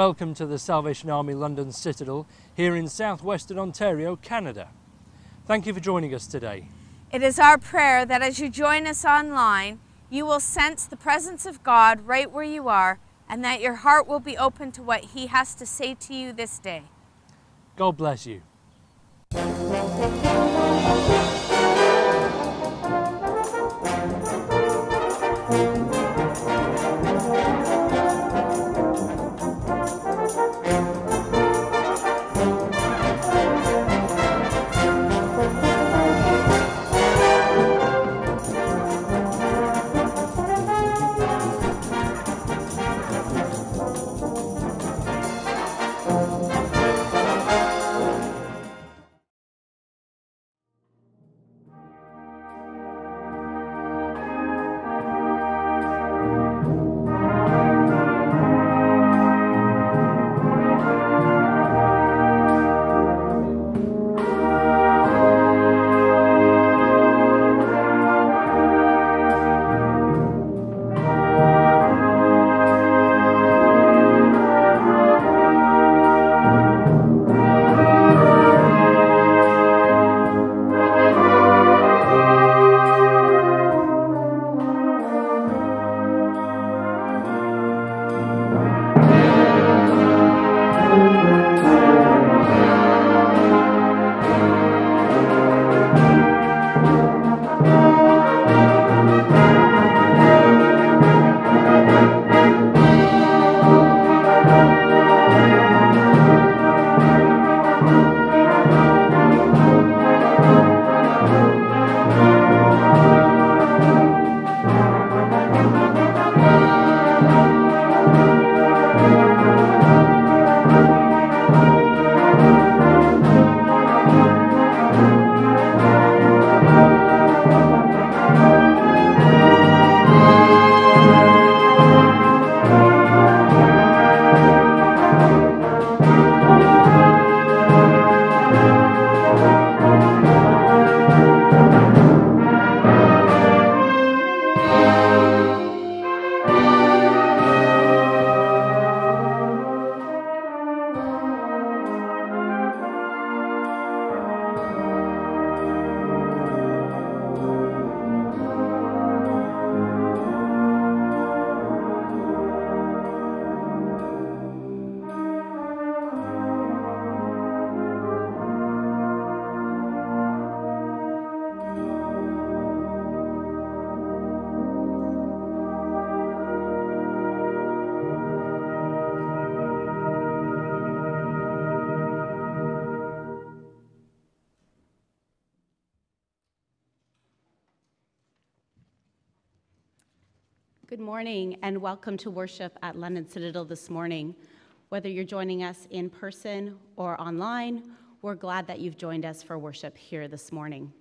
Welcome to the Salvation Army London Citadel here in southwestern Ontario, Canada. Thank you for joining us today. It is our prayer that as you join us online, you will sense the presence of God right where you are, and that your heart will be open to what He has to say to you this day. God bless you. Good morning and welcome to worship at London Citadel this morning. Whether you're joining us in person or online, we're glad that you've joined us for worship here this morning.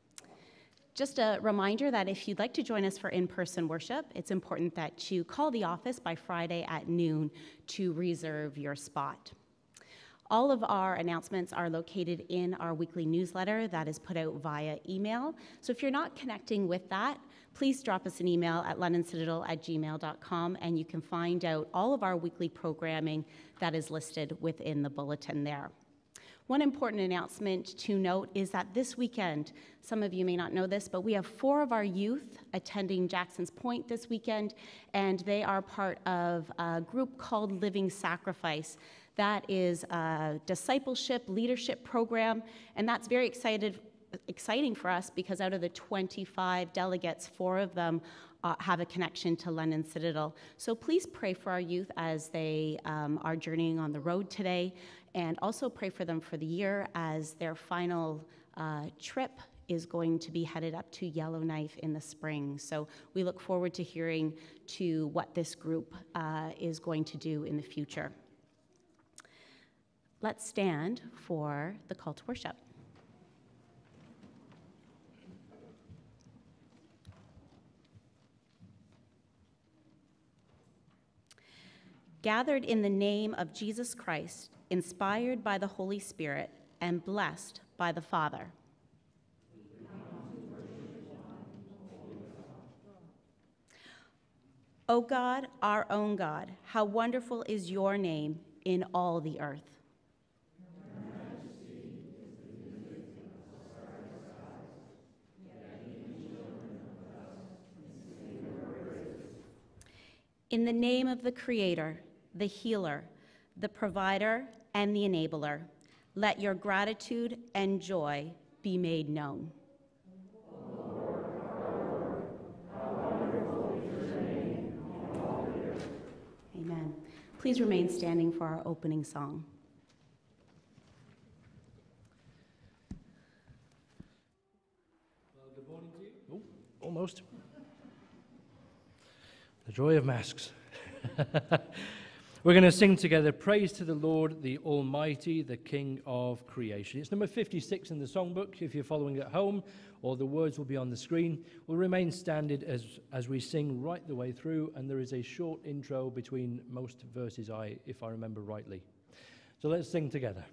Just a reminder that if you'd like to join us for in-person worship, it's important that you call the office by Friday at noon to reserve your spot. All of our announcements are located in our weekly newsletter that is put out via email. So if you're not connecting with that, please drop us an email at londоncitadel@gmail.com and you can find out all of our weekly programming that is listed within the bulletin there. One important announcement to note is that this weekend, some of you may not know this, but we have 4 of our youth attending Jackson's Point this weekend, and they are part of a group called Living Sacrifice. That is a discipleship leadership program, and that's very exciting for us because out of the 25 delegates, 4 of them have a connection to London Citadel. So please pray for our youth as they are journeying on the road today, and also pray for them for the year as their final trip is going to be headed up to Yellowknife in the spring. So we look forward to hearing to what this group is going to do in the future. Let's stand for the call to worship. Gathered in the name of Jesus Christ, inspired by the Holy Spirit, and blessed by the Father. O God, our own God, how wonderful is your name in all the earth. In the name of the Creator, the Healer, the Provider, and the Enabler, let your gratitude and joy be made known. Amen. Please remain standing for our opening song. Well, good morning to you. Oh, almost. The joy of masks. We're going to sing together, Praise to the Lord, the Almighty, the King of Creation. It's number 56 in the songbook, if you're following at home, or the words will be on the screen. We'll remain standing as we sing right the way through, and there is a short intro between most verses, if I remember rightly. So let's sing together.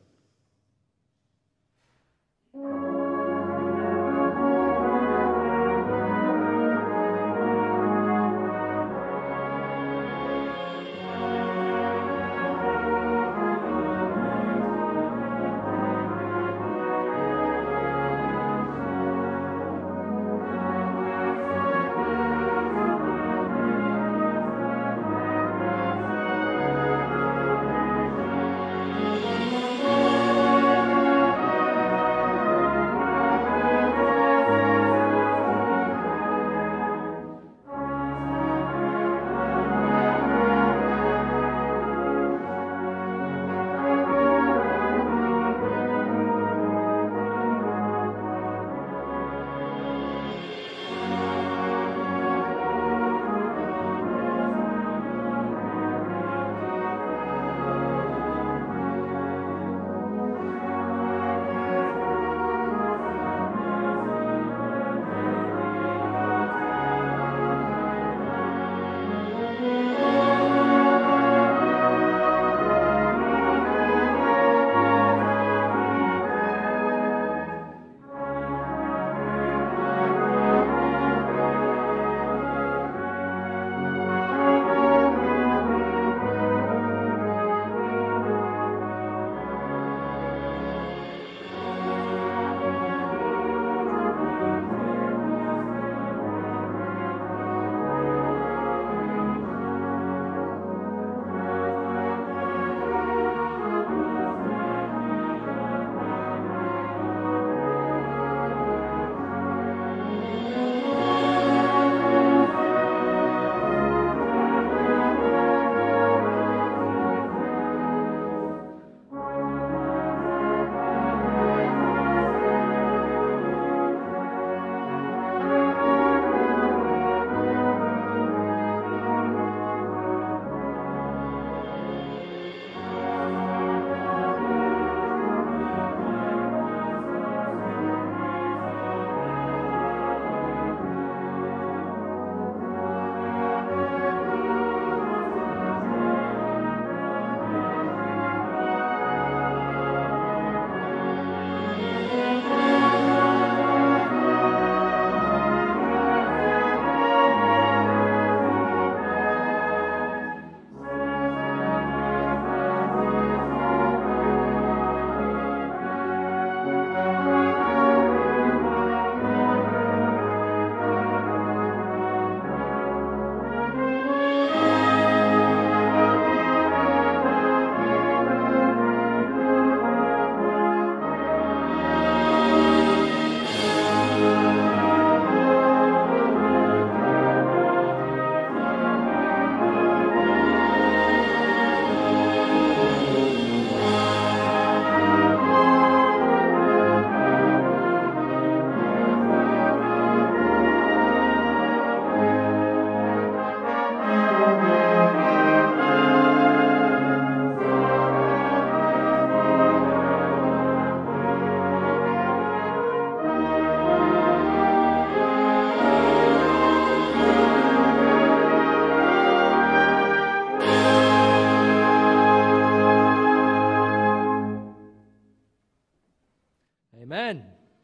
Amen.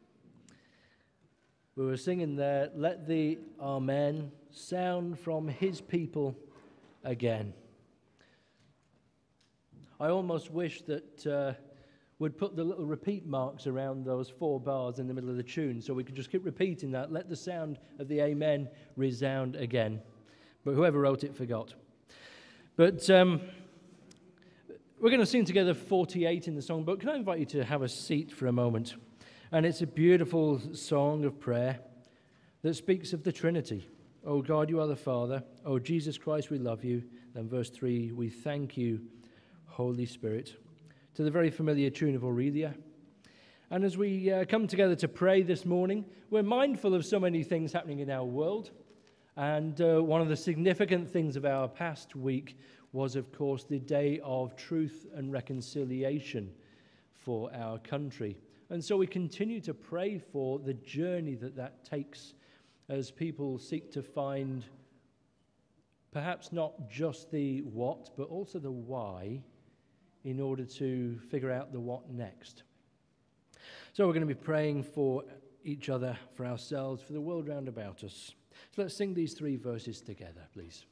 We were singing there, let the Amen sound from his people again. I almost wish that we'd put the little repeat marks around those 4 bars in the middle of the tune so we could just keep repeating that, let the sound of the amen resound again. But whoever wrote it forgot. But we're going to sing together 48 in the songbook. Can I invite you to have a seat for a moment? And it's a beautiful song of prayer that speaks of the Trinity. Oh God, you are the Father. Oh Jesus Christ, we love you. Then verse 3, we thank you, Holy Spirit. To the very familiar tune of Aurelia. And as we come together to pray this morning, we're mindful of so many things happening in our world. And one of the significant things of our past week was, of course, the Day of Truth and Reconciliation for our country. And so we continue to pray for the journey that takes as people seek to find perhaps not just the what, but also the why in order to figure out the what next. So we're going to be praying for each other, for ourselves, for the world round about us. So let's sing these 3 verses together, please.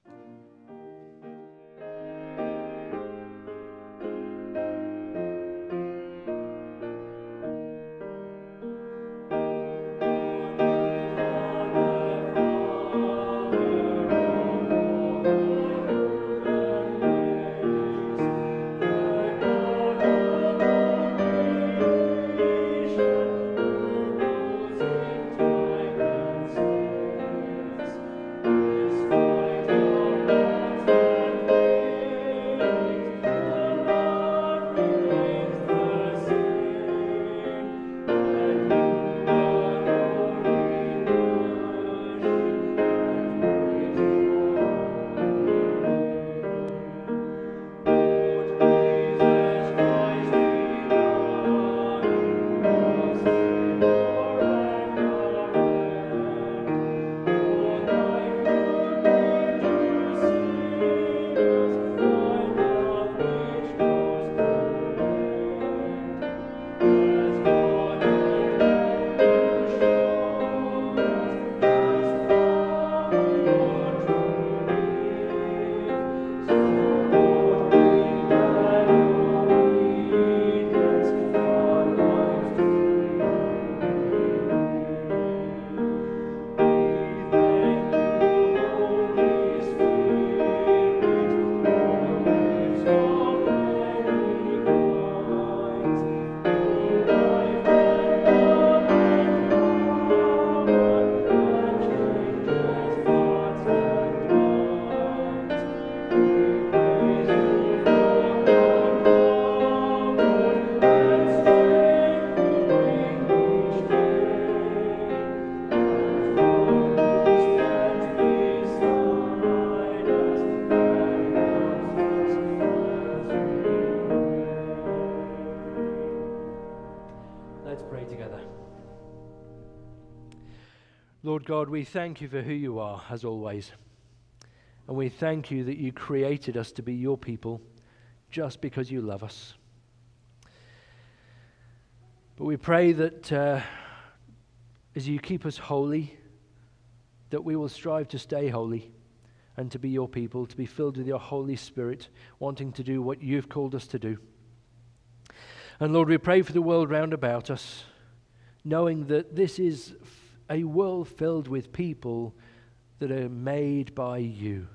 Lord God, we thank you for who you are, as always. And we thank you that you created us to be your people just because you love us. But we pray that as you keep us holy, that we will strive to stay holy and to be your people, to be filled with your Holy Spirit, wanting to do what you've called us to do. And Lord, we pray for the world round about us, knowing that this is a world filled with people that are made by you.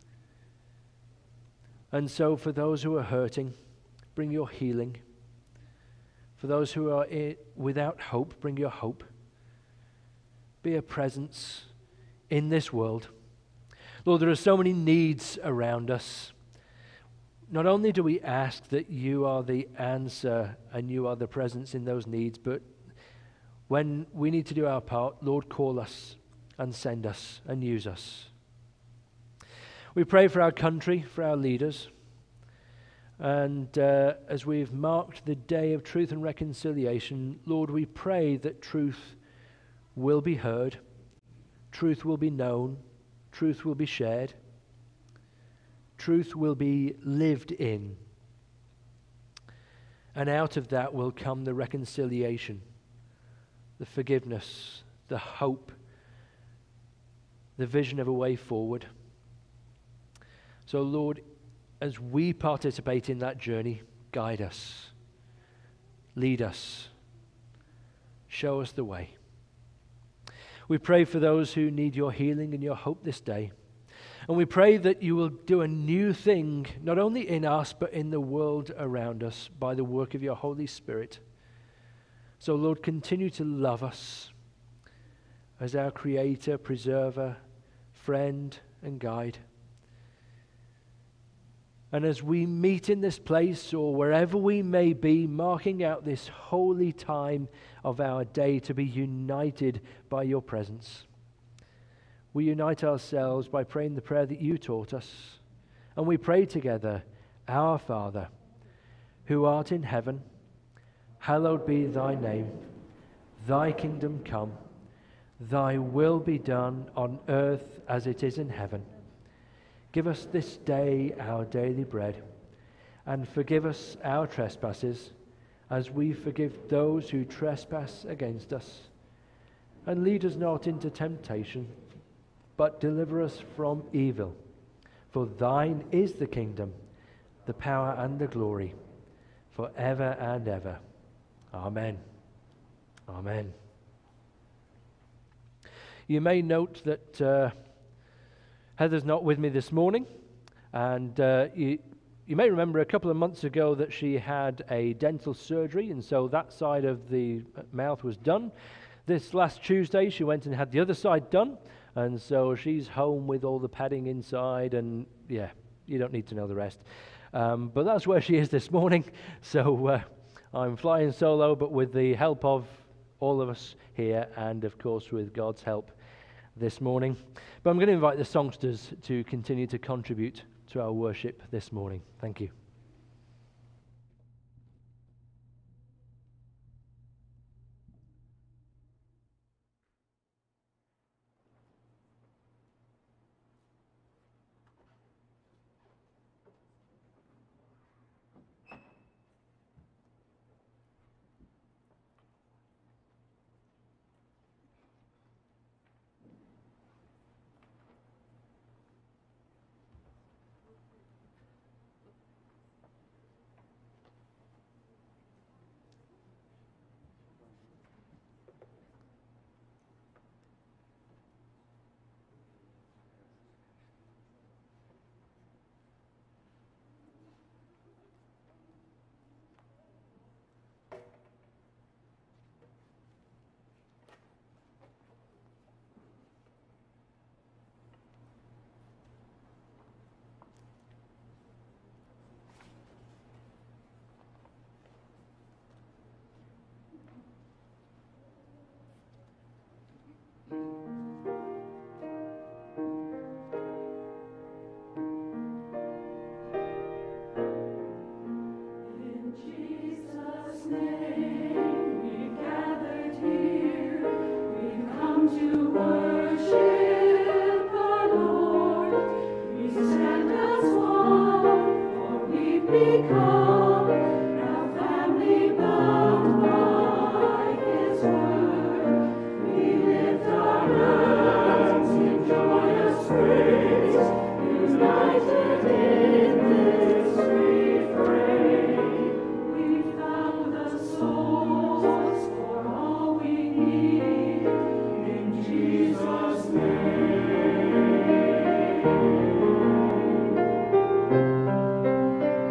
And so for those who are hurting, bring your healing. For those who are without hope, bring your hope. Be a presence in this world. Lord, there are so many needs around us. Not only do we ask that you are the answer and you are the presence in those needs, but when we need to do our part, Lord, call us and send us and use us. We pray for our country, for our leaders. And as we've marked the day of truth and reconciliation, Lord, we pray that truth will be heard, truth will be known, truth will be shared, truth will be lived in. And out of that will come the reconciliation, the forgiveness, the hope, the vision of a way forward. So, Lord, as we participate in that journey, guide us, lead us, show us the way. We pray for those who need your healing and your hope this day. And we pray that you will do a new thing, not only in us, but in the world around us by the work of your Holy Spirit. So, Lord, continue to love us as our Creator, Preserver, Friend, and Guide. And as we meet in this place or wherever we may be, marking out this holy time of our day to be united by your presence, we unite ourselves by praying the prayer that you taught us. And we pray together, Our Father, who art in heaven, hallowed be thy name. Thy kingdom come. Thy will be done on earth as it is in heaven. Give us this day our daily bread, and forgive us our trespasses, as we forgive those who trespass against us. And lead us not into temptation, but deliver us from evil. For thine is the kingdom, the power and the glory, forever and ever. Amen. Amen. You may note that Heather's not with me this morning, and you may remember a couple of months ago that she had a dental surgery, and so that side of the mouth was done. This last Tuesday she went and had the other side done, and so she's home with all the padding inside, and yeah, you don't need to know the rest. But that's where she is this morning, so I'm flying solo, but with the help of all of us here, and of course with God's help this morning. But I'm going to invite the songsters to continue to contribute to our worship this morning. Thank you.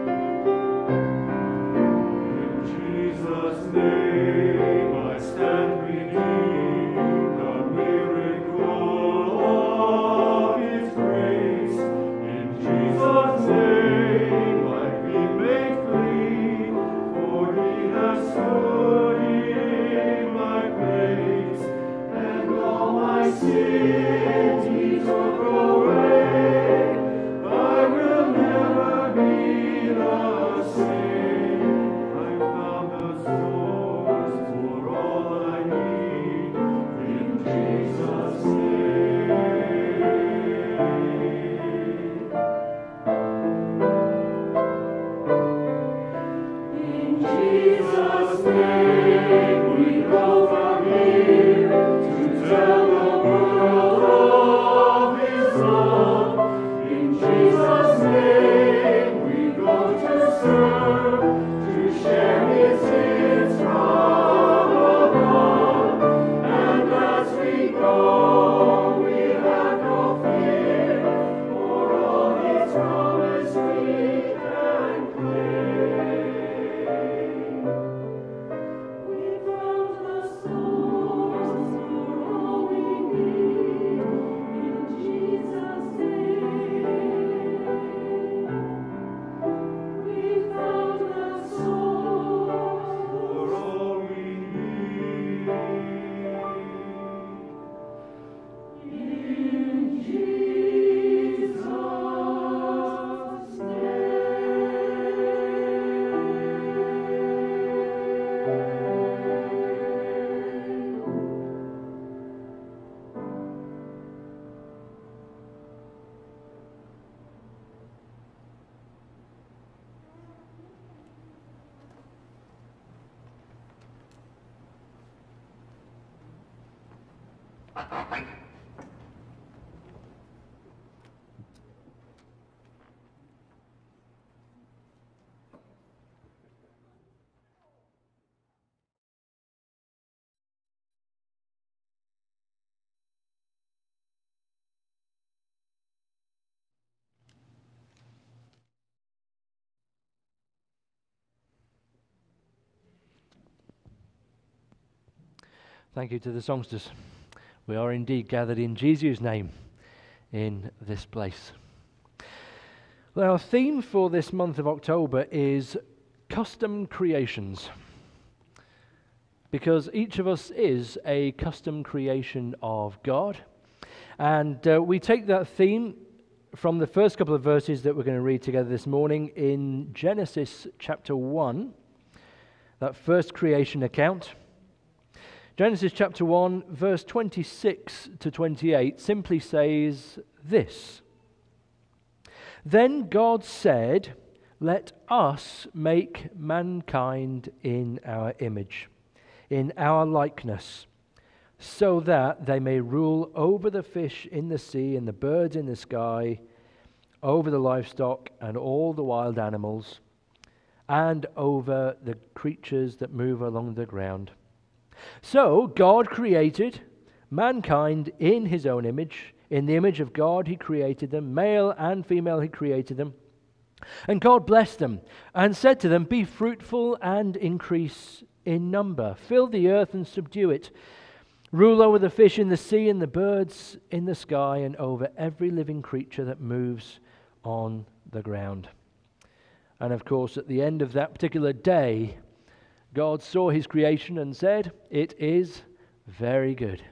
Name I stand. Thank you to the songsters. We are indeed gathered in Jesus' name in this place. Well, our theme for this month of October is custom creations, because each of us is a custom creation of God. And we take that theme from the first couple of verses that we're going to read together this morning in Genesis chapter 1, that first creation account. Genesis chapter 1, verse 26 to 28 simply says this: "Then God said, 'Let us make mankind in our image, in our likeness, so that they may rule over the fish in the sea and the birds in the sky, over the livestock and all the wild animals, and over the creatures that move along the ground.' So God created mankind in his own image. In the image of God he created them. Male and female he created them. And God blessed them and said to them, 'Be fruitful and increase in number. Fill the earth and subdue it. Rule over the fish in the sea and the birds in the sky and over every living creature that moves on the ground.'" And of course, at the end of that particular day, God saw his creation and said, "It is very good."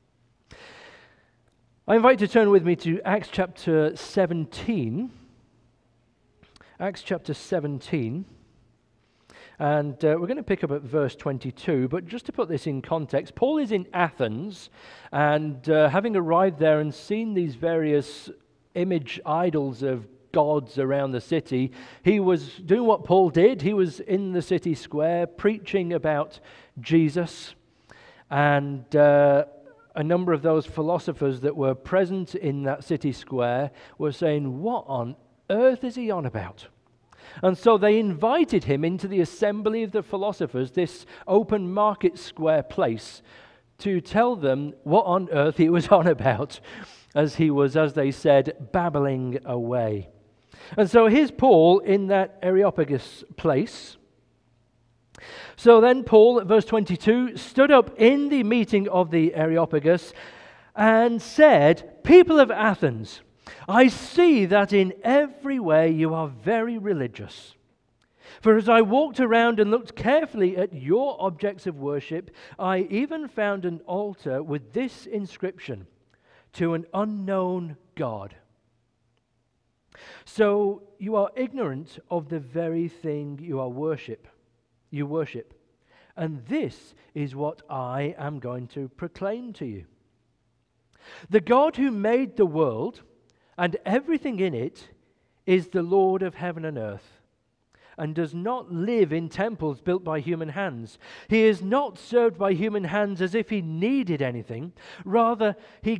I invite you to turn with me to Acts chapter 17. Acts chapter 17. And we're going to pick up at verse 22, but just to put this in context, Paul is in Athens, and having arrived there and seen these various image idols of gods around the city, he was doing what Paul did. He was in the city square preaching about Jesus, and a number of those philosophers that were present in that city square were saying, "What on earth is he on about?" And so they invited him into the assembly of the philosophers, this open market square place, to tell them what on earth he was on about, as he was, as they said, babbling away. And so here's Paul in that Areopagus place. "So then Paul," at verse 22, "stood up in the meeting of the Areopagus and said, 'People of Athens, I see that in every way you are very religious. For as I walked around and looked carefully at your objects of worship, I even found an altar with this inscription: To an unknown God. So you are ignorant of the very thing you worship, and this is what I am going to proclaim to you. The God who made the world and everything in it is the Lord of heaven and earth, and does not live in temples built by human hands. He is not served by human hands as if he needed anything. Rather, he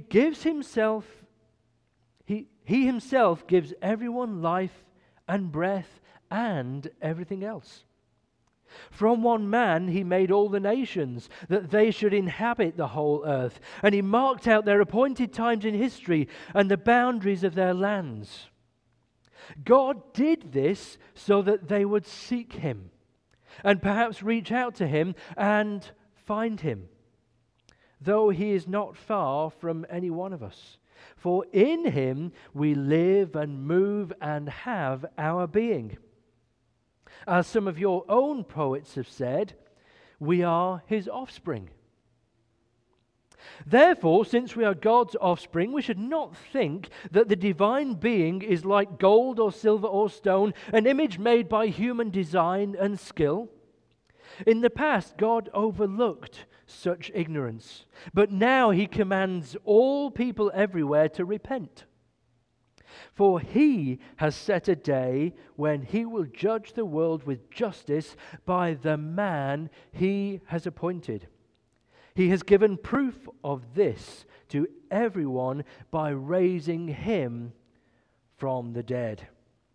himself gives everyone life and breath and everything else. From one man he made all the nations, that they should inhabit the whole earth, and he marked out their appointed times in history and the boundaries of their lands. God did this so that they would seek him, and perhaps reach out to him and find him, though he is not far from any one of us. For in him we live and move and have our being. As some of your own poets have said, we are his offspring. Therefore, since we are God's offspring, we should not think that the divine being is like gold or silver or stone, an image made by human design and skill. In the past, God overlooked such ignorance, but now he commands all people everywhere to repent. For he has set a day when he will judge the world with justice by the man he has appointed. He has given proof of this to everyone by raising him from the dead.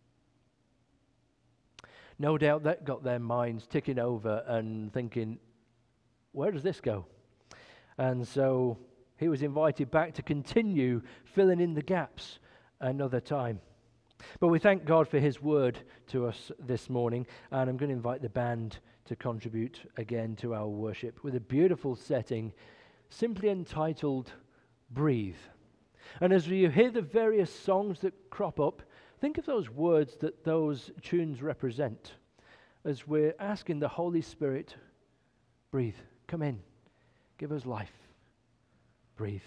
No doubt that got their minds ticking over and thinking, where does this go? And so he was invited back to continue filling in the gaps another time. But we thank God for his word to us this morning, and I'm going to invite the band to contribute again to our worship with a beautiful setting simply entitled Breathe. And as you hear the various songs that crop up, think of those words that those tunes represent as we're asking the Holy Spirit, breathe, come in, give us life, breathe.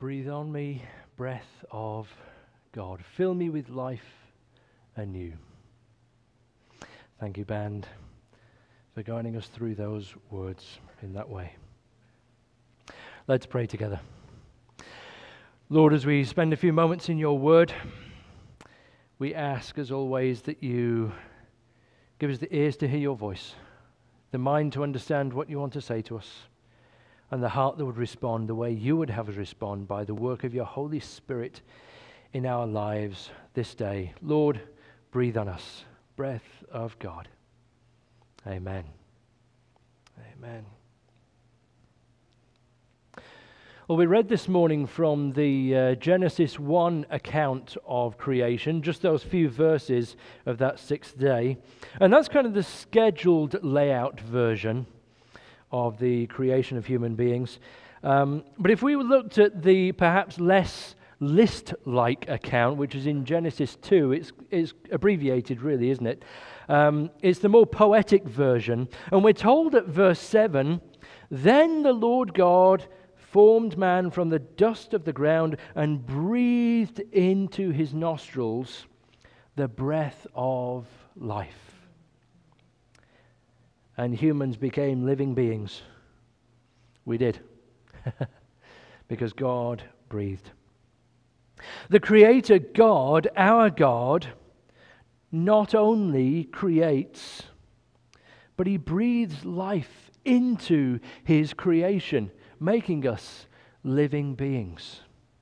Breathe on me, breath of God. Fill me with life anew. Thank you, band, for guiding us through those words in that way. Let's pray together. Lord, as we spend a few moments in your word, we ask, as always, that you give us the ears to hear your voice, the mind to understand what you want to say to us, and the heart that would respond the way you would have us respond by the work of your Holy Spirit in our lives this day. Lord, breathe on us. Breath of God. Amen. Amen. Well, we read this morning from the Genesis 1 account of creation, just those few verses of that sixth day. And that's kind of the scheduled layout version of the creation of human beings. But if we looked at the perhaps less list-like account, which is in Genesis 2, it's abbreviated really, isn't it? It's the more poetic version. And we're told at verse 7, "Then the Lord God formed man from the dust of the ground and breathed into his nostrils the breath of life. And humans became living beings." We did. Because God breathed. The Creator God, our God, not only creates, but He breathes life into His creation, making us living beings.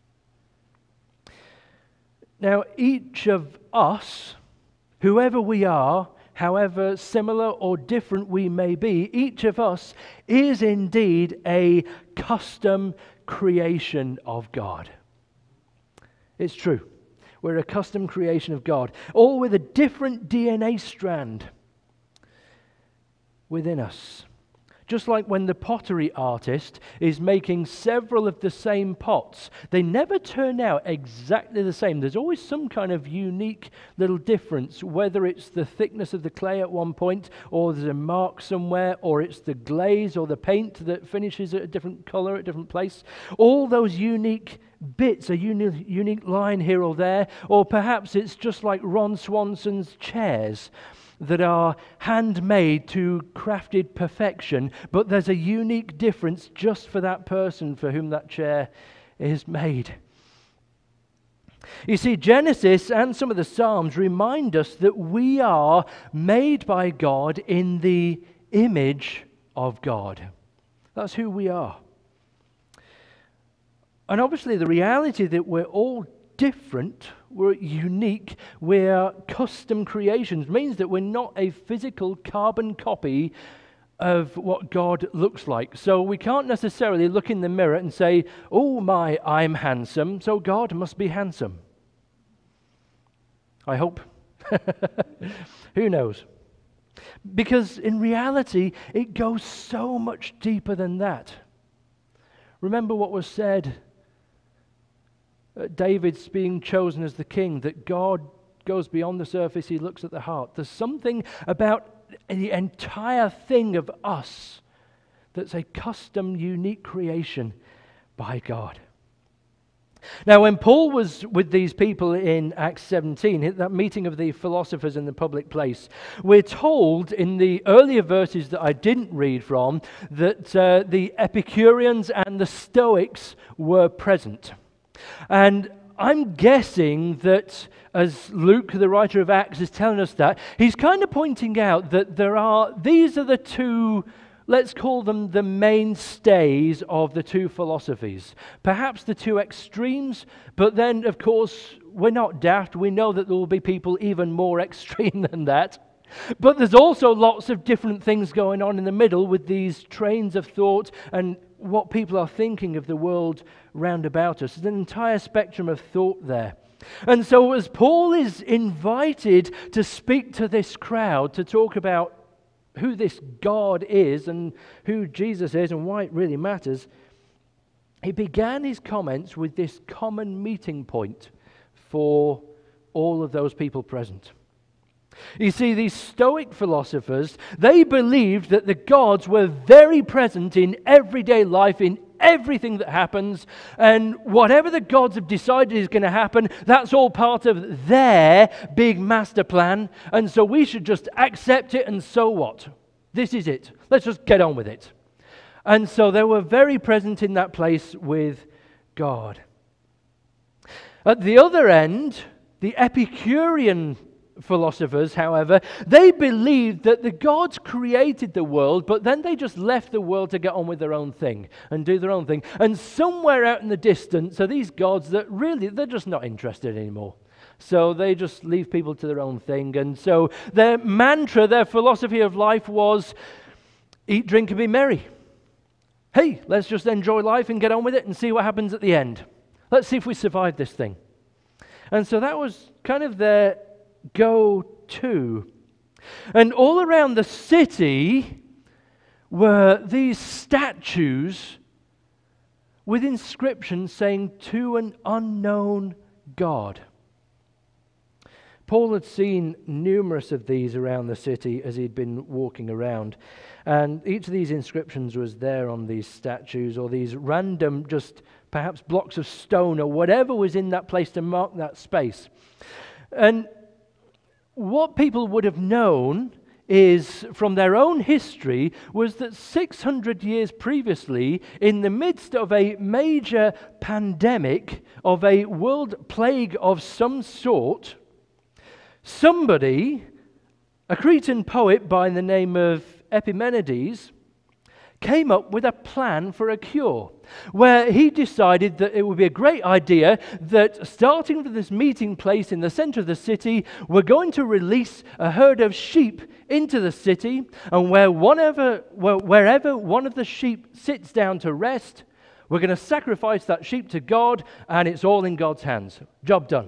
Now, each of us, whoever we are, however similar or different we may be, each of us is indeed a custom creation of God. It's true. We're a custom creation of God, all with a different DNA strand within us. Just like when the pottery artist is making several of the same pots, they never turn out exactly the same. There's always some kind of unique little difference, whether it's the thickness of the clay at one point, or there's a mark somewhere, or it's the glaze or the paint that finishes at a different color at a different place. All those unique bits, a unique line here or there, or perhaps it's just like Ron Swanson's chairs that are handmade to crafted perfection, but there's a unique difference just for that person for whom that chair is made. You see, Genesis and some of the Psalms remind us that we are made by God in the image of God. That's who we are. And obviously the reality that we're all different, we're unique, we're custom creations, means that we're not a physical carbon copy of what God looks like. So we can't necessarily look in the mirror and say, "Oh my, I'm handsome, so God must be handsome." I hope. Who knows? Because in reality, it goes so much deeper than that. Remember what was said David's being chosen as the king, that God goes beyond the surface, He looks at the heart. There's something about the entire thing of us that's a custom, unique creation by God. Now, when Paul was with these people in Acts 17, that meeting of the philosophers in the public place, we're told in the earlier verses that I didn't read from that the Epicureans and the Stoics were present. And I'm guessing that as Luke, the writer of Acts, is telling us that, he's kind of pointing out that these are the two, let's call them the mainstays of the two philosophies. Perhaps the two extremes, but then, of course, we're not daft. We know that there will be people even more extreme than that. But there's also lots of different things going on in the middle with these trains of thought and what people are thinking of the world round about us. There's an entire spectrum of thought there. And so as Paul is invited to speak to this crowd, to talk about who this God is and who Jesus is and why it really matters, he began his comments with this common meeting point for all of those people present. You see, these Stoic philosophers, they believed that the gods were very present in everyday life, in everything that happens, and whatever the gods have decided is going to happen, that's all part of their big master plan, and so we should just accept it, and so what? This is it. Let's just get on with it. And so they were very present in that place with God. At the other end, the Epicurean philosophers, however, they believed that the gods created the world, but then they just left the world to get on with their own thing and do their own thing. And somewhere out in the distance are these gods that really, they're just not interested anymore. So they just leave people to their own thing. And so their mantra, their philosophy of life was eat, drink, and be merry. Hey, let's just enjoy life and get on with it and see what happens at the end. Let's see if we survive this thing. And so that was kind of their go-to. And all around the city were these statues with inscriptions saying, to an unknown God. Paul had seen numerous of these around the city as he'd been walking around. And each of these inscriptions was there on these statues or these random, just perhaps blocks of stone or whatever was in that place to mark that space. And what people would have known is, from their own history, was that 600 years previously, in the midst of a major pandemic, of a world plague of some sort, somebody, a Cretan poet by the name of Epimenides, came up with a plan for a cure, where he decided that it would be a great idea that, starting from this meeting place in the center of the city, we're going to release a herd of sheep into the city, and wherever one of the sheep sits down to rest, we're going to sacrifice that sheep to God, and it's all in God's hands. Job done.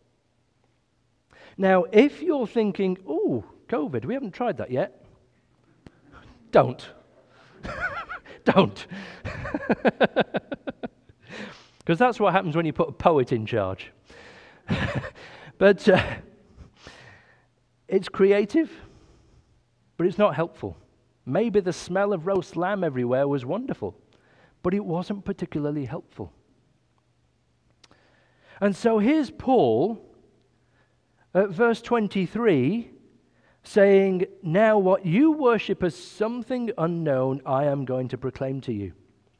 Now, if you're thinking, oh, COVID, we haven't tried that yet, don't. Don't. Because that's what happens when you put a poet in charge. But it's creative, but it's not helpful. Maybe the smell of roast lamb everywhere was wonderful, but it wasn't particularly helpful. And so here's Paul at verse 23 saying, now what you worship as something unknown, I am going to proclaim to you.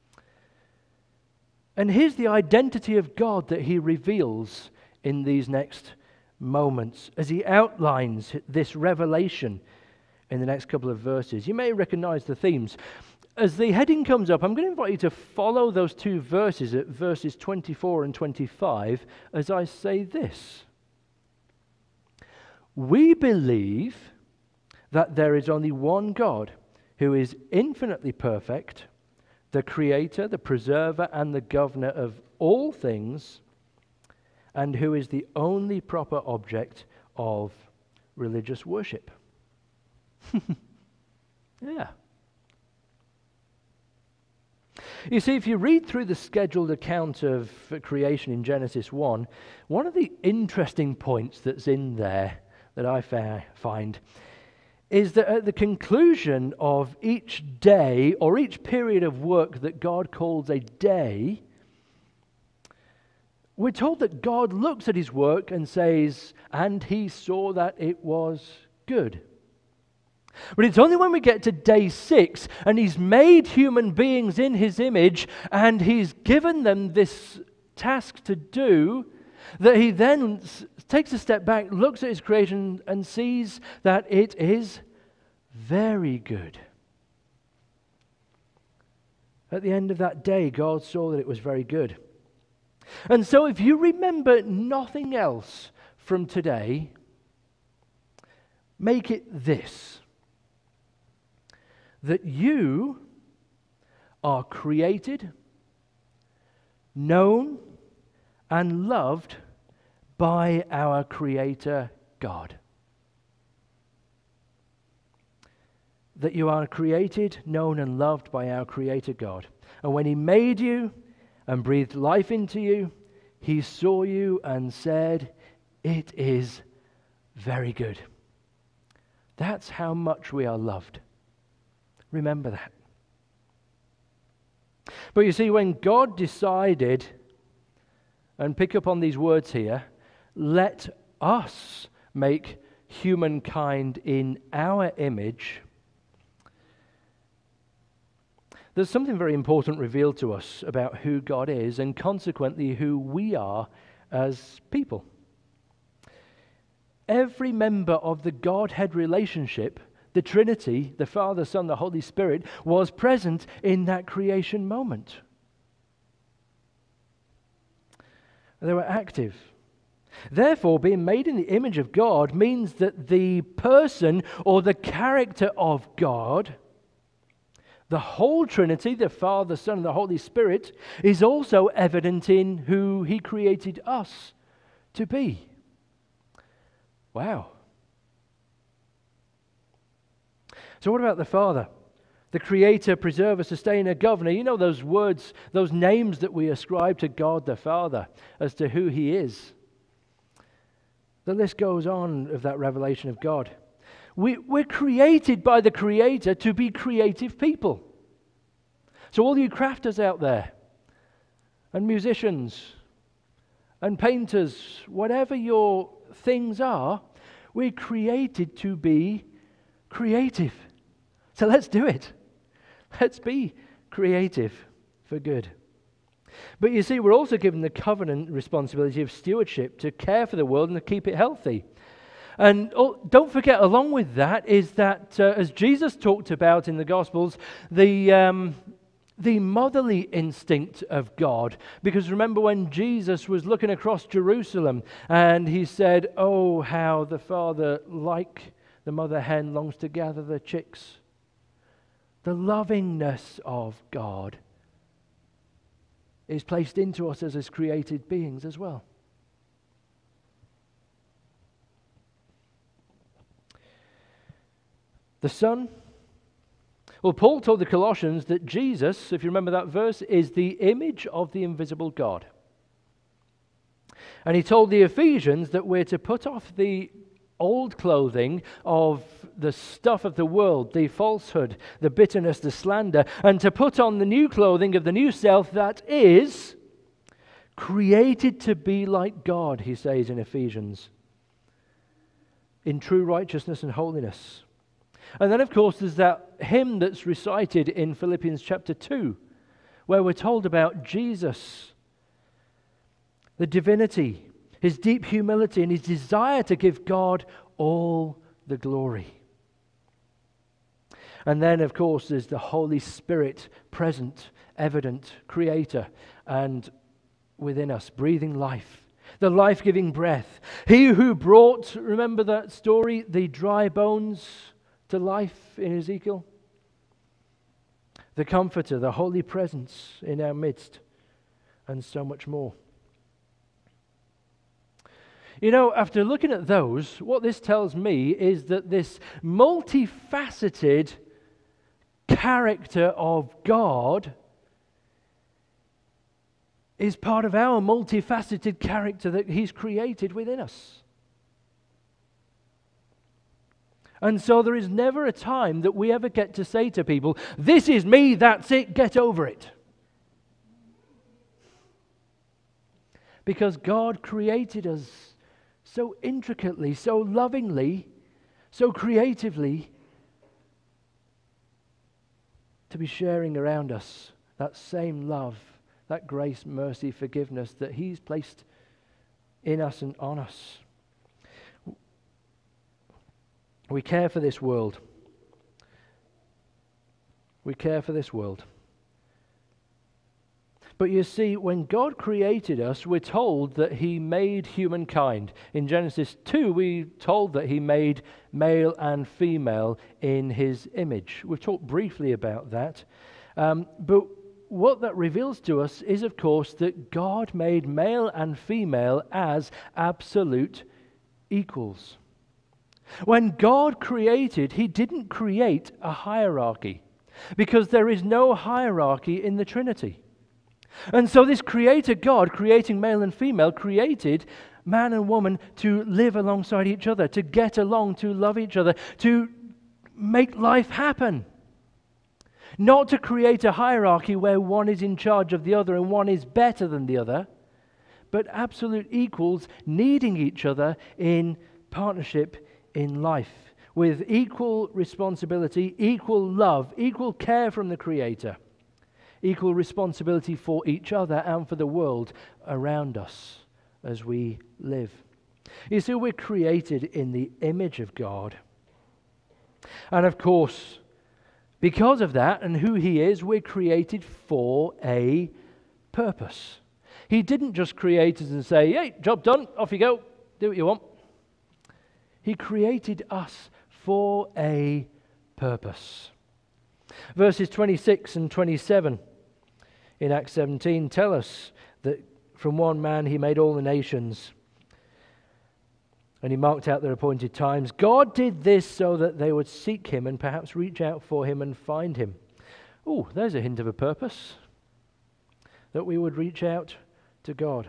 And here's the identity of God that he reveals in these next moments as he outlines this revelation in the next couple of verses. You may recognize the themes. As the heading comes up, I'm going to invite you to follow those two verses at verses 24 and 25 as I say this. We believe that there is only one God who is infinitely perfect, the creator, the preserver, and the governor of all things, and who is the only proper object of religious worship. Yeah. You see, if you read through the scheduled account of creation in Genesis 1, one of the interesting points that's in there that I find is that at the conclusion of each day or each period of work that God calls a day, we're told that God looks at his work and says, and he saw that it was good. But it's only when we get to day 6 and he's made human beings in his image and he's given them this task to do that he then takes a step back, looks at his creation and sees that it is very good. At the end of that day, God saw that it was very good. And so if you remember nothing else from today, make it this: that you are created, known, and loved by our Creator God. That you are created, known, and loved by our Creator God. And when he made you and breathed life into you, he saw you and said, it is very good. That's how much we are loved. Remember that. But you see, when God decided, and pick up on these words here, let us make humankind in our image, there's something very important revealed to us about who God is and consequently who we are as people. Every member of the Godhead relationship, the Trinity, the Father, Son, the Holy Spirit, was present in that creation moment. They were active. Therefore, being made in the image of God means that the person or the character of God, the whole Trinity, the Father, Son, and the Holy Spirit, is also evident in who He created us to be. Wow. So what about the Father? The Creator, Preserver, Sustainer, Governor. You know those words, those names that we ascribe to God the Father as to who He is. The list goes on of that revelation of God. We're created by the Creator to be creative people. So all you crafters out there, and musicians, and painters, whatever your things are, we're created to be creative. So let's do it. Let's be creative for good. But you see, we're also given the covenant responsibility of stewardship to care for the world and to keep it healthy. And don't forget, along with that, is that as Jesus talked about in the Gospels, the motherly instinct of God. Because remember when Jesus was looking across Jerusalem and He said, "Oh, how the Father, like the mother hen, longs to gather the chicks." The lovingness of God is placed into us as His created beings as well. The Son. Well, Paul told the Colossians that Jesus, if you remember that verse, is the image of the invisible God. And he told the Ephesians that we're to put off the old clothing of the stuff of the world, the falsehood, the bitterness, the slander, and to put on the new clothing of the new self that is created to be like God, he says in Ephesians, in true righteousness and holiness. And then, of course, there's that hymn that's recited in Philippians chapter 2, where we're told about Jesus, the divinity, His deep humility, and His desire to give God all the glory. And then, of course, there's the Holy Spirit, present, evident, creator, and within us, breathing life, the life-giving breath. He who brought, remember that story, the dry bones to life in Ezekiel? The Comforter, the Holy Presence in our midst, and so much more. You know, after looking at those, what this tells me is that this multifaceted character of God is part of our multifaceted character that He's created within us. And so there is never a time that we ever get to say to people, "This is me, that's it, get over it." Because God created us so intricately, so lovingly, so creatively, to be sharing around us that same love, that grace, mercy, forgiveness that He's placed in us and on us. We care for this world. We care for this world. But you see, when God created us, we're told that He made humankind. In Genesis 2, we're told that He made male and female in His image. We've talked briefly about that. But what that reveals to us is, of course, that God made male and female as absolute equals. When God created, He didn't create a hierarchy, because there is no hierarchy in the Trinity. And so this Creator God, creating male and female, created man and woman to live alongside each other, to get along, to love each other, to make life happen. Not to create a hierarchy where one is in charge of the other and one is better than the other, but absolute equals needing each other in partnership in life, with equal responsibility, equal love, equal care from the Creator, equal responsibility for each other and for the world around us as we live. You see, we're created in the image of God. And of course, because of that and who He is, we're created for a purpose. He didn't just create us and say, hey, job done, off you go, do what you want. He created us for a purpose. Verses 26 and 27 in Acts 17 tell us that from one man He made all the nations, and He marked out their appointed times. God did this so that they would seek Him and perhaps reach out for Him and find Him. Oh, there's a hint of a purpose, that we would reach out to God.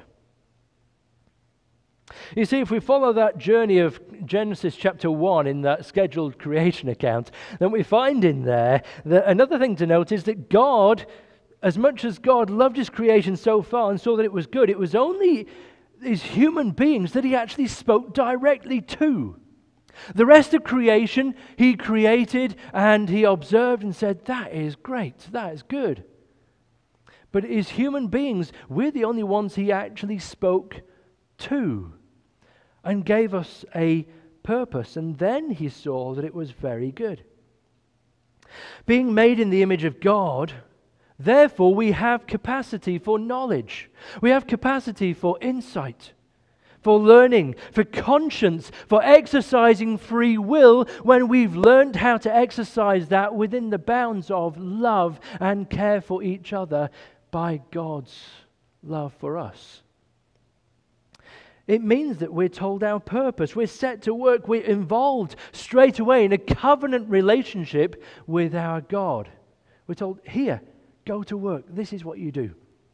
You see, if we follow that journey of Genesis chapter 1 in that scheduled creation account, then we find in there that another thing to note is that God, as much as God loved His creation so far and saw that it was good, it was only these human beings that He actually spoke directly to. The rest of creation He created and He observed and said, that is great, that is good. But as human beings, we're the only ones He actually spoke to and gave us a purpose. And then He saw that it was very good. Being made in the image of God, therefore we have capacity for knowledge. We have capacity for insight, for learning, for conscience, for exercising free will when we've learned how to exercise that within the bounds of love and care for each other by God's love for us. It means that we're told our purpose. We're set to work. We're involved straight away in a covenant relationship with our God. We're told, here, go to work. This is what you do.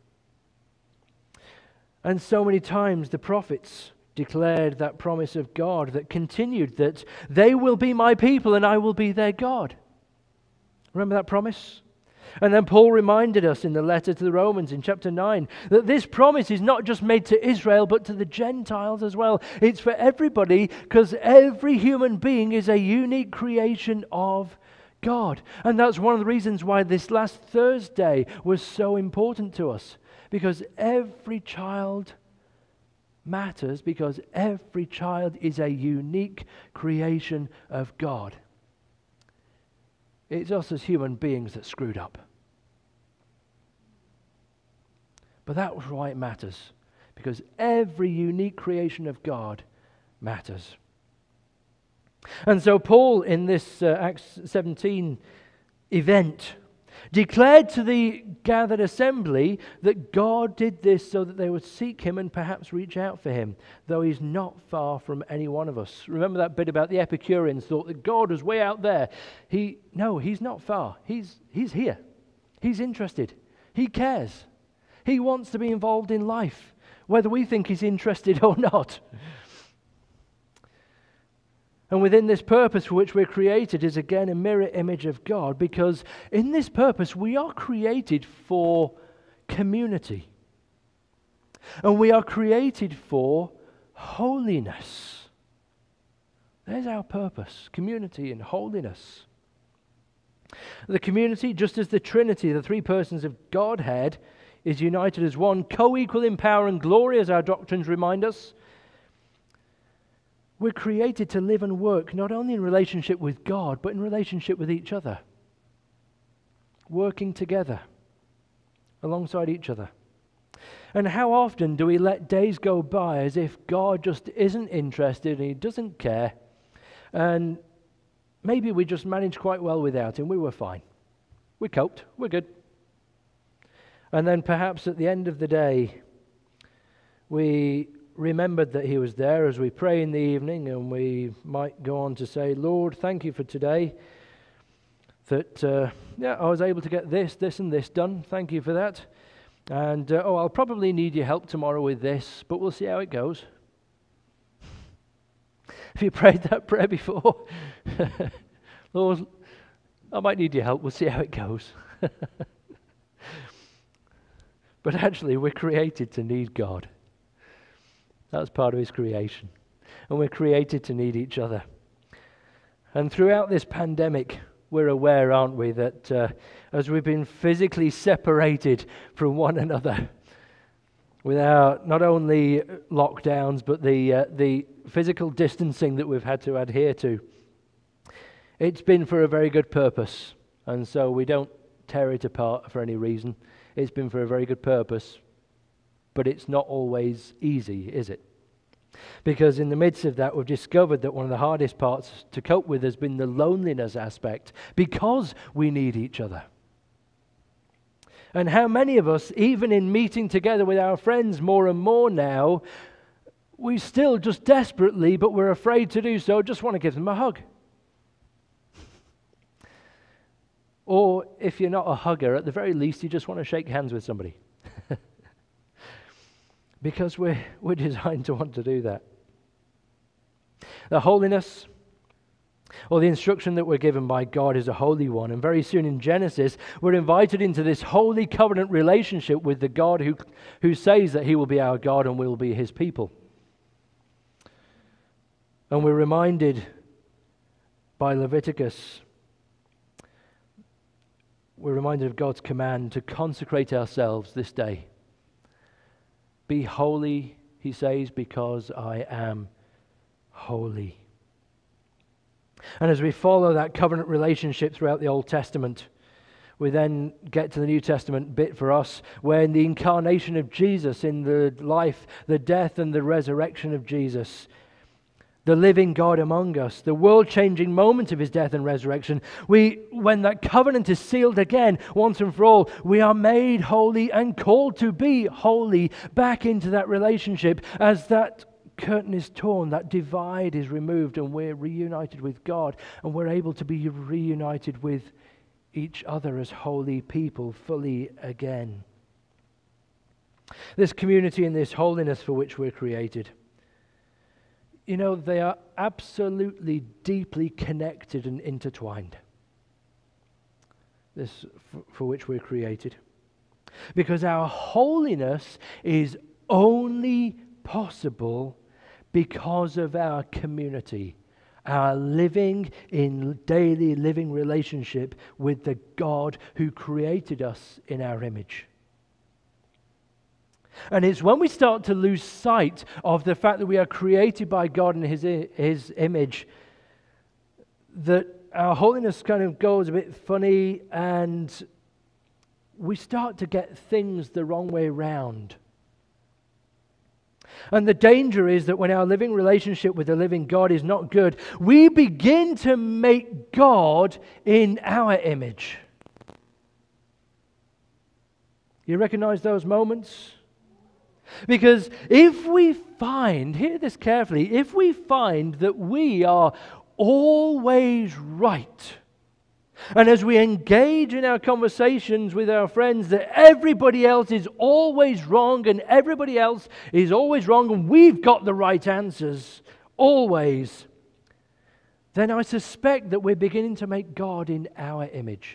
And so many times the prophets declared that promise of God that continued, that they will be my people and I will be their God. Remember that promise? And then Paul reminded us in the letter to the Romans in chapter 9 that this promise is not just made to Israel but to the Gentiles as well. It's for everybody, because every human being is a unique creation of God. And that's one of the reasons why this last Thursday was so important to us, because every child matters, because every child is a unique creation of God. It's us as human beings that screwed up. But that's why it matters, because every unique creation of God matters. And so Paul, in this Acts 17 event, declared to the gathered assembly that God did this so that they would seek Him and perhaps reach out for Him, though He's not far from any one of us. Remember that bit about the Epicureans thought that God was way out there. No, He's not far. He's here. He's interested. He cares. He wants to be involved in life, whether we think He's interested or not. And within this purpose for which we're created is again a mirror image of God, because in this purpose we are created for community. And we are created for holiness. There's our purpose, community and holiness. The community, just as the Trinity, the three persons of Godhead, is united as one, co-equal in power and glory, as our doctrines remind us. We're created to live and work not only in relationship with God, but in relationship with each other. Working together, alongside each other. And how often do we let days go by as if God just isn't interested and He doesn't care, and maybe we just managed quite well without Him, we were fine. We coped, we're good. And then perhaps at the end of the day, we remembered that He was there as we pray in the evening, and we might go on to say, Lord, thank You for today, that I was able to get this and this done. Thank You for that. And I'll probably need Your help tomorrow with this, but we'll see how it goes. Have you prayed that prayer before? Lord, I might need your help. We'll see how it goes. But actually, we're created to need God. That's part of his creation. And we're created to need each other. And throughout this pandemic, we're aware, aren't we, that as we've been physically separated from one another, with our not only lockdowns, but the physical distancing that we've had to adhere to, it's been for a very good purpose. And so we don't tear it apart for any reason. It's been for a very good purpose, but it's not always easy, is it? Because in the midst of that, we've discovered that one of the hardest parts to cope with has been the loneliness aspect, because we need each other. And how many of us, even in meeting together with our friends more and more now, we still just desperately, but we're afraid to do so, just want to give them a hug. Or if you're not a hugger, at the very least, you just want to shake hands with somebody. Because we're designed to want to do that. The holiness, or the instruction that we're given by God, is a holy one. And very soon in Genesis, we're invited into this holy covenant relationship with the God who says that he will be our God and we will be his people. And we're reminded by Leviticus, we're reminded of God's command to consecrate ourselves this day. Be holy, he says, because I am holy. And as we follow that covenant relationship throughout the Old Testament, we then get to the New Testament bit for us, where in the incarnation of Jesus, in the life, the death, and the resurrection of Jesus, the living God among us, the world-changing moment of his death and resurrection, when that covenant is sealed again, once and for all, we are made holy and called to be holy back into that relationship. As that curtain is torn, that divide is removed, and we're reunited with God, and we're able to be reunited with each other as holy people fully again. This community and this holiness for which we're created, you know, they are absolutely deeply connected and intertwined. This for which we're created. Because our holiness is only possible because of our community, our living in daily living relationship with the God who created us in our image. And it's when we start to lose sight of the fact that we are created by God in his image that our holiness kind of goes a bit funny, and we start to get things the wrong way round. And the danger is that when our living relationship with the living God is not good, we begin to make God in our image. You recognize those moments? Because if we find, hear this carefully, if we find that we are always right, and as we engage in our conversations with our friends that everybody else is always wrong and everybody else is always wrong and we've got the right answers always, then I suspect that we're beginning to make God in our image.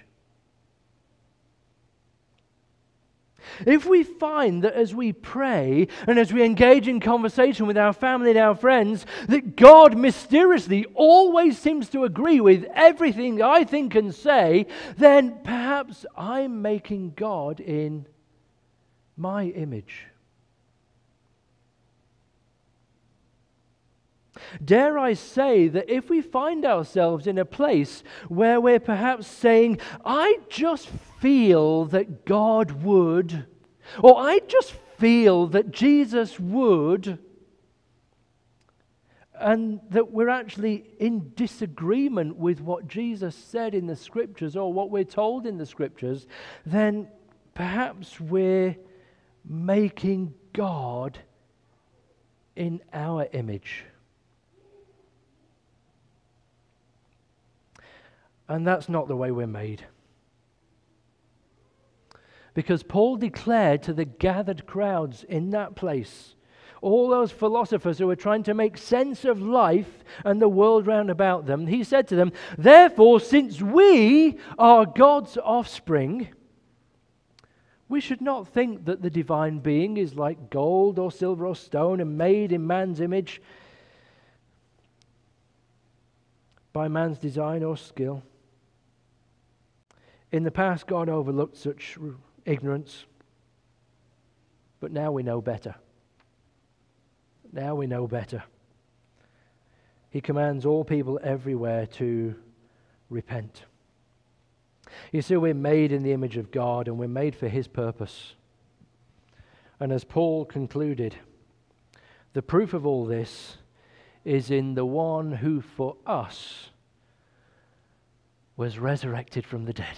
If we find that as we pray and as we engage in conversation with our family and our friends, that God mysteriously always seems to agree with everything I think and say, then perhaps I'm making God in my image. Dare I say that if we find ourselves in a place where we're perhaps saying, I just feel that God would, or I just feel that Jesus would, and that we're actually in disagreement with what Jesus said in the Scriptures or what we're told in the Scriptures, then perhaps we're making God in our image. And that's not the way we're made. Because Paul declared to the gathered crowds in that place All those philosophers who were trying to make sense of life and the world round about them, he said to them, therefore, since we are God's offspring, we should not think that the divine being is like gold or silver or stone and made in man's image by man's design or skill. In the past, God overlooked such ignorance, but now we know better. Now we know better. He commands all people everywhere to repent. You see, we're made in the image of God and we're made for His purpose. And as Paul concluded, the proof of all this is in the one who for us was resurrected from the dead.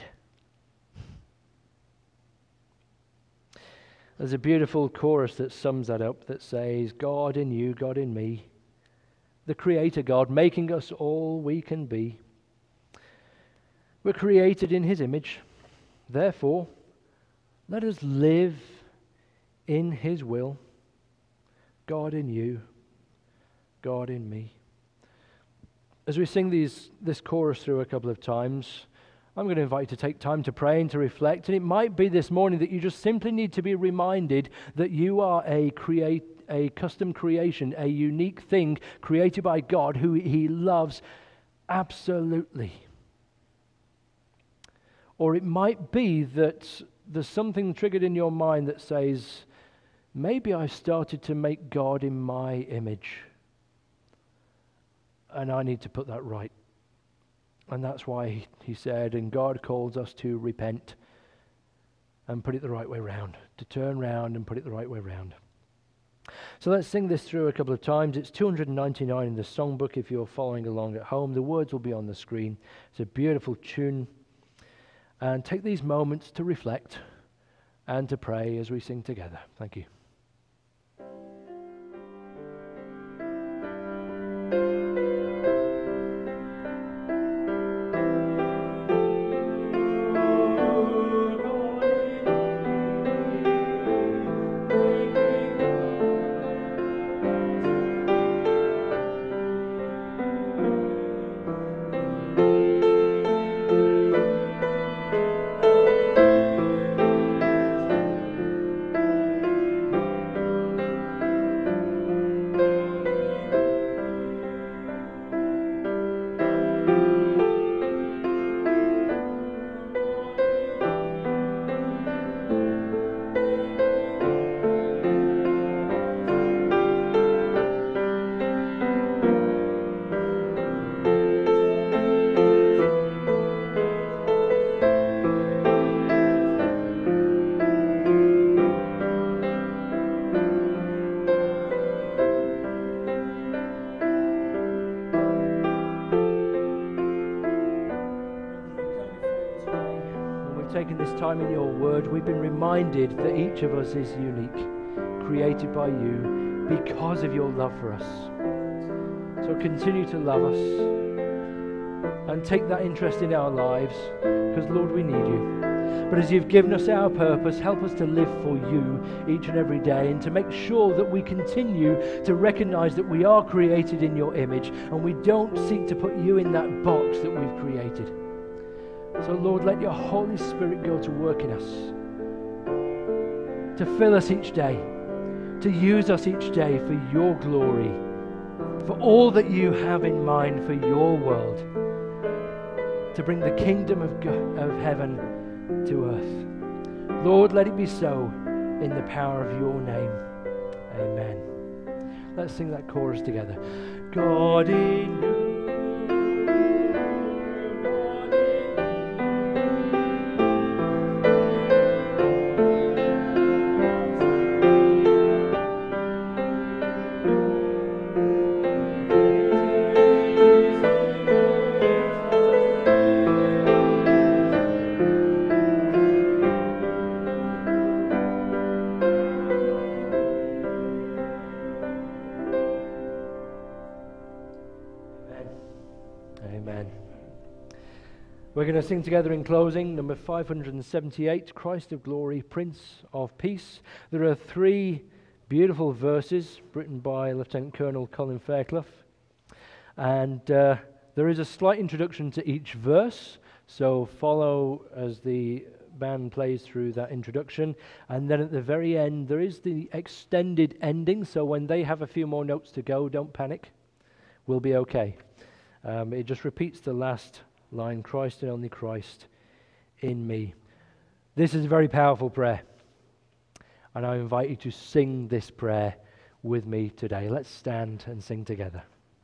There's a beautiful chorus that sums that up that says, God in you, God in me, the Creator God, making us all we can be. We're created in His image. Therefore, let us live in His will. God in you, God in me. As we sing this chorus through a couple of times, I'm going to invite you to take time to pray and to reflect. And it might be this morning that you just simply need to be reminded that you are a custom creation, a unique thing created by God who He loves absolutely. Or it might be that there's something triggered in your mind that says, maybe I've started to make God in my image, and I need to put that right. And that's why he said, and God calls us to repent and put it the right way round, to turn round and put it the right way round. So let's sing this through a couple of times. It's 299 in the songbook if you're following along at home. The words will be on the screen. It's a beautiful tune. And take these moments to reflect and to pray as we sing together. Thank you. Taking this time in your word, we've been reminded that each of us is unique, created by you because of your love for us. So continue to love us and take that interest in our lives, because Lord, we need you. But as you've given us our purpose, help us to live for you each and every day, and to make sure that we continue to recognize that we are created in your image and we don't seek to put you in that box that we've created. So Lord, let your Holy Spirit go to work in us, to fill us each day, to use us each day for your glory, for all that you have in mind for your world, to bring the kingdom of heaven to earth. Lord, let it be so in the power of your name. Amen. Let's sing that chorus together. God in you. We're going to sing together in closing, number 578, Christ of Glory, Prince of Peace. There are three Beautiful verses written by Lieutenant Colonel Colin Fairclough. And there is a slight introduction to each verse, so follow as the band plays through that introduction. And then at the very end, there is the extended ending, so when they have a few more notes to go, don't panic. We'll be okay. It just repeats the last line, Christ and only Christ in me. This is a very powerful prayer, and I invite you to sing this prayer with me today. Let's stand and sing together.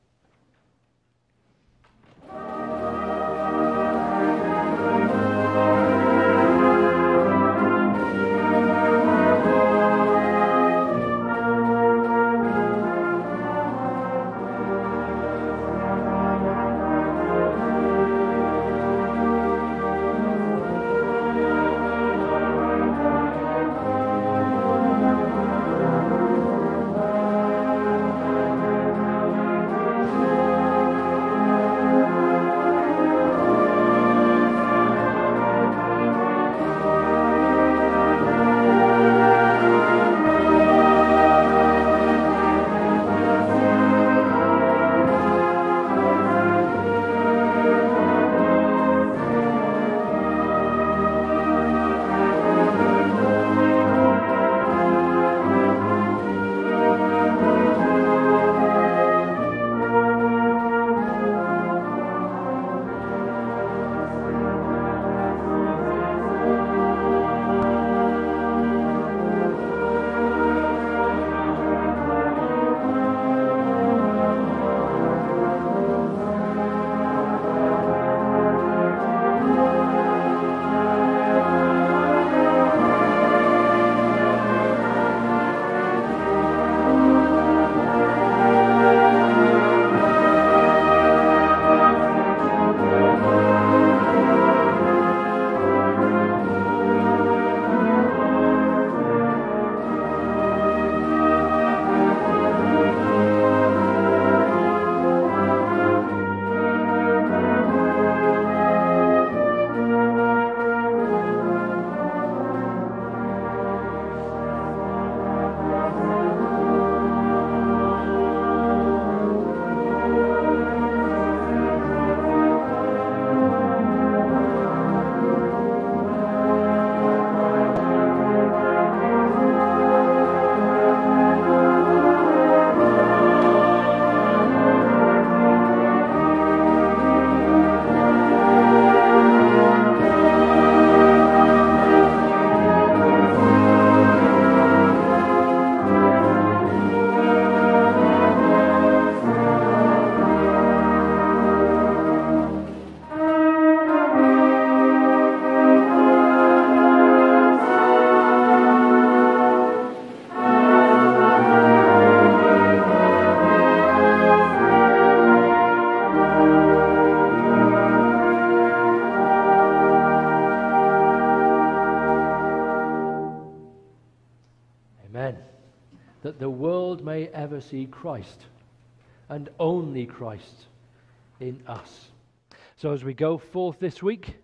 That the world may ever see Christ and only Christ in us. So as we go forth this week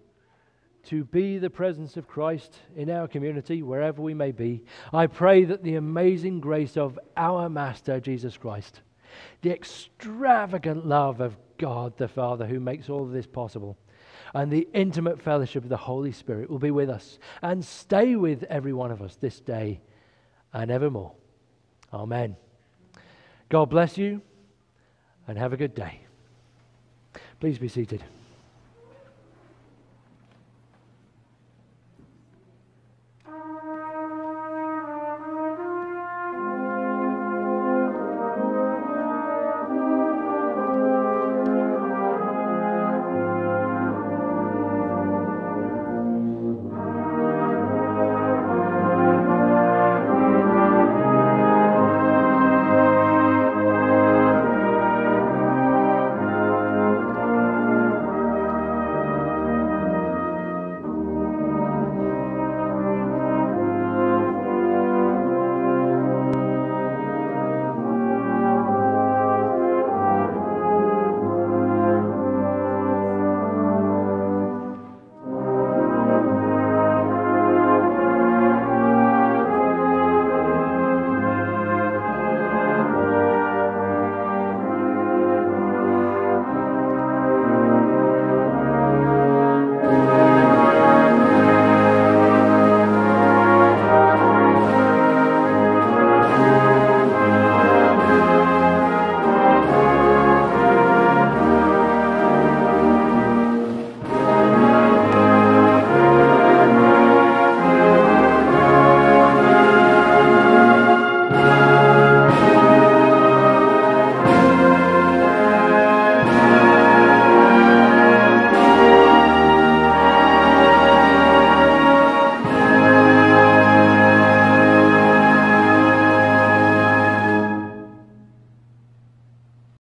to be the presence of Christ in our community, wherever we may be, I pray that the amazing grace of our Master Jesus Christ, the extravagant love of God the Father who makes all of this possible, and the intimate fellowship of the Holy Spirit will be with us and stay with every one of us this day and evermore. Amen. God bless you and have a good day. Please be seated.